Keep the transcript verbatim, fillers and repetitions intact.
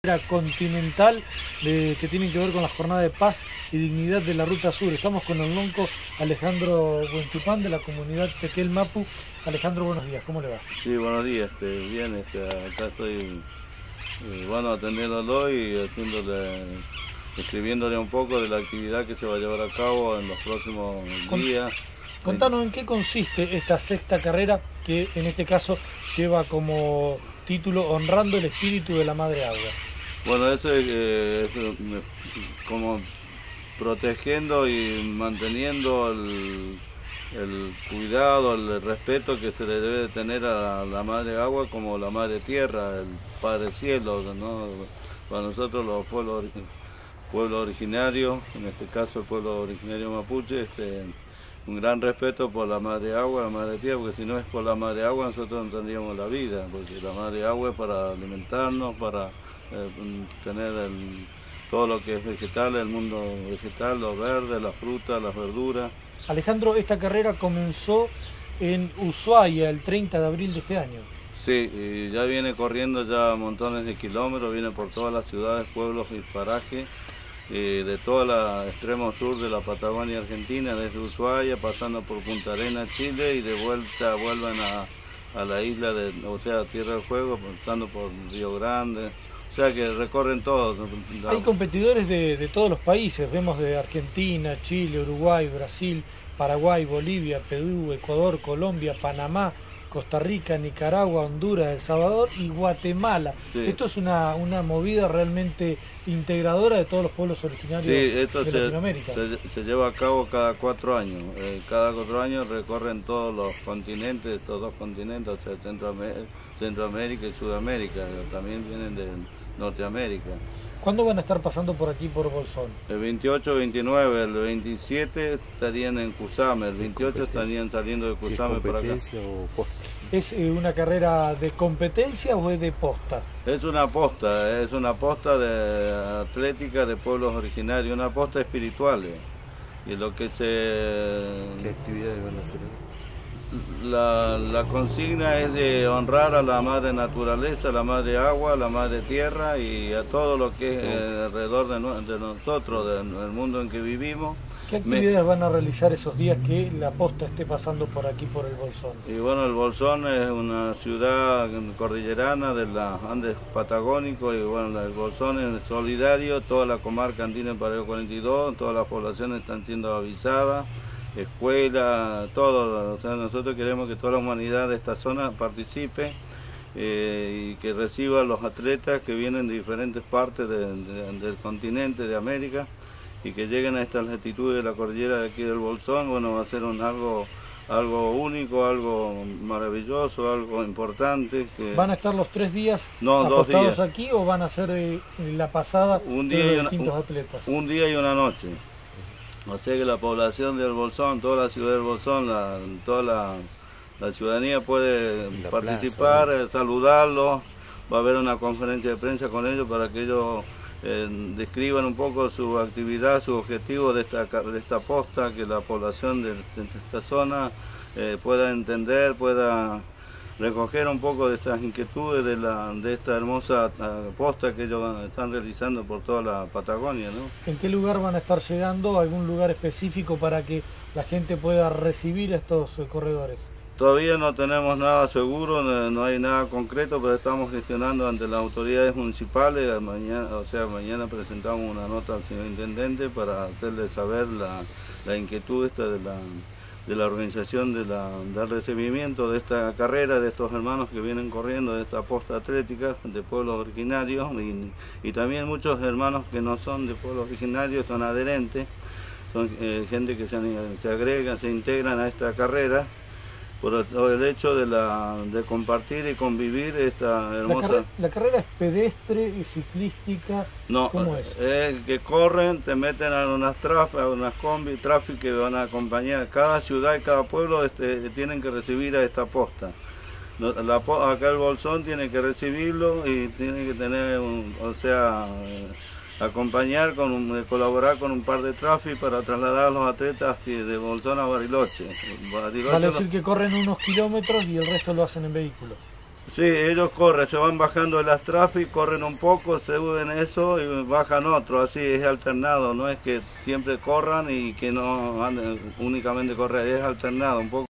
continental de, que tienen que ver con la jornada de paz y dignidad de la Ruta Sur. Estamos con el lonco Alejandro Huentupán de la comunidad Tequel Mapu. Alejandro, buenos días, ¿cómo le va? Sí, buenos días, este, bien, este, acá estoy eh, bueno, atendiéndolo y haciéndole, escribiéndole un poco de la actividad que se va a llevar a cabo en los próximos Con, días. Contanos en qué consiste esta sexta carrera que en este caso lleva como título Honrando el Espíritu de la Madre Agua. Bueno, eso es, eh, es como protegiendo y manteniendo el, el cuidado, el respeto que se le debe de tener a la Madre Agua como la Madre Tierra, el Padre Cielo, ¿no? Para nosotros los pueblos, pueblos originarios, en este caso el pueblo originario mapuche, este, un gran respeto por la Madre Agua, la Madre Tierra, porque si no es por la Madre Agua nosotros no tendríamos la vida, porque la Madre Agua es para alimentarnos, para eh, tener el, todo lo que es vegetal, el mundo vegetal, los verdes, las frutas, las verduras. Alejandro, esta carrera comenzó en Ushuaia el treinta de abril de este año. Sí, y ya viene corriendo ya montones de kilómetros, viene por todas las ciudades, pueblos y parajes. Eh, de todo el extremo sur de la Patagonia Argentina, desde Ushuaia, pasando por Punta Arenas, Chile, y de vuelta vuelven a, a la isla, de, o sea, Tierra del Fuego, pasando por Río Grande, o sea que recorren todos. Hay competidores de, de todos los países, vemos de Argentina, Chile, Uruguay, Brasil, Paraguay, Bolivia, Perú, Ecuador, Colombia, Panamá, Costa Rica, Nicaragua, Honduras, El Salvador y Guatemala. Sí. Esto es una, una movida realmente integradora de todos los pueblos originarios sí, esto de se, Latinoamérica. Se, se lleva a cabo cada cuatro años. Eh, cada cuatro años recorren todos los continentes, estos dos continentes, o sea, Centroamérica, Centroamérica y Sudamérica. También vienen de Norteamérica. ¿Cuándo van a estar pasando por aquí por Bolsón? El veintiocho, veintinueve, el veintisiete estarían en Cusame, el veintiocho estarían saliendo de Cusame ¿Es para acá. O posta? ¿Es una carrera de competencia o es de posta? Es una posta, es una posta de atlética de pueblos originarios, una posta espiritual. Y lo que se... ¿Qué actividades van a hacer? La, la consigna es de honrar a la madre naturaleza, a la madre agua, a la madre tierra y a todo lo que es eh, alrededor de, no, de nosotros, de, del mundo en que vivimos. ¿Qué actividades Me... van a realizar esos días que la posta esté pasando por aquí, por el Bolsón? Y bueno, el Bolsón es una ciudad cordillerana de los Andes patagónicos y bueno, el Bolsón es solidario, toda la comarca andina en Pareo cuarenta y dos, todas las poblaciones están siendo avisadas. Escuela, todo, o sea, nosotros queremos que toda la humanidad de esta zona participe eh, y que reciba a los atletas que vienen de diferentes partes de, de, del continente de América y que lleguen a estas latitudes de la cordillera de aquí del Bolsón. Bueno, va a ser un, algo, algo único, algo maravilloso, algo importante. Que... ¿Van a estar los tres días no, acostados dos días. aquí o van a hacer eh, la pasada un día de y una, distintos un, atletas? Un día y una noche. O sea que la población del Bolsón, toda la ciudad del Bolsón, la, toda la, la ciudadanía puede la participar, plaza, ¿no? Saludarlos, va a haber una conferencia de prensa con ellos para que ellos eh, describan un poco su actividad, su objetivo de esta, de esta posta, que la población de, de esta zona eh, pueda entender, pueda recoger un poco de estas inquietudes de, la, de esta hermosa posta que ellos están realizando por toda la Patagonia, ¿no? ¿En qué lugar van a estar llegando? ¿Algún lugar específico para que la gente pueda recibir a estos corredores? Todavía no tenemos nada seguro, no, no hay nada concreto, pero estamos gestionando ante las autoridades municipales. Mañana, o sea, mañana presentamos una nota al señor intendente para hacerle saber la, la inquietud esta de la... de la organización de la, del recibimiento de esta carrera, de estos hermanos que vienen corriendo de esta posta atlética de pueblos originarios y, y también muchos hermanos que no son de pueblos originarios, son adherentes, son eh, gente que se, se agregan, se integran a esta carrera por el, por el hecho de, la, de compartir y convivir esta hermosa... ¿La, carre la carrera es pedestre y ciclística? No, ¿cómo es? Es que corren, se meten a unas trafas, a unas combi, tráficos que van a acompañar. Cada ciudad y cada pueblo este, tienen que recibir a esta posta. La, acá el Bolsón tiene que recibirlo y tiene que tener, un, o sea, acompañar, con un, colaborar con un par de tráficos para trasladar a los atletas de Bolsón a Bariloche. Bariloche Vale decir lo... que corren unos kilómetros y el resto lo hacen en vehículo. Sí, ellos corren, se van bajando el astrafe, corren un poco, se suben eso y bajan otro, así es alternado, no es que siempre corran y que no anden únicamente correr, es alternado un poco.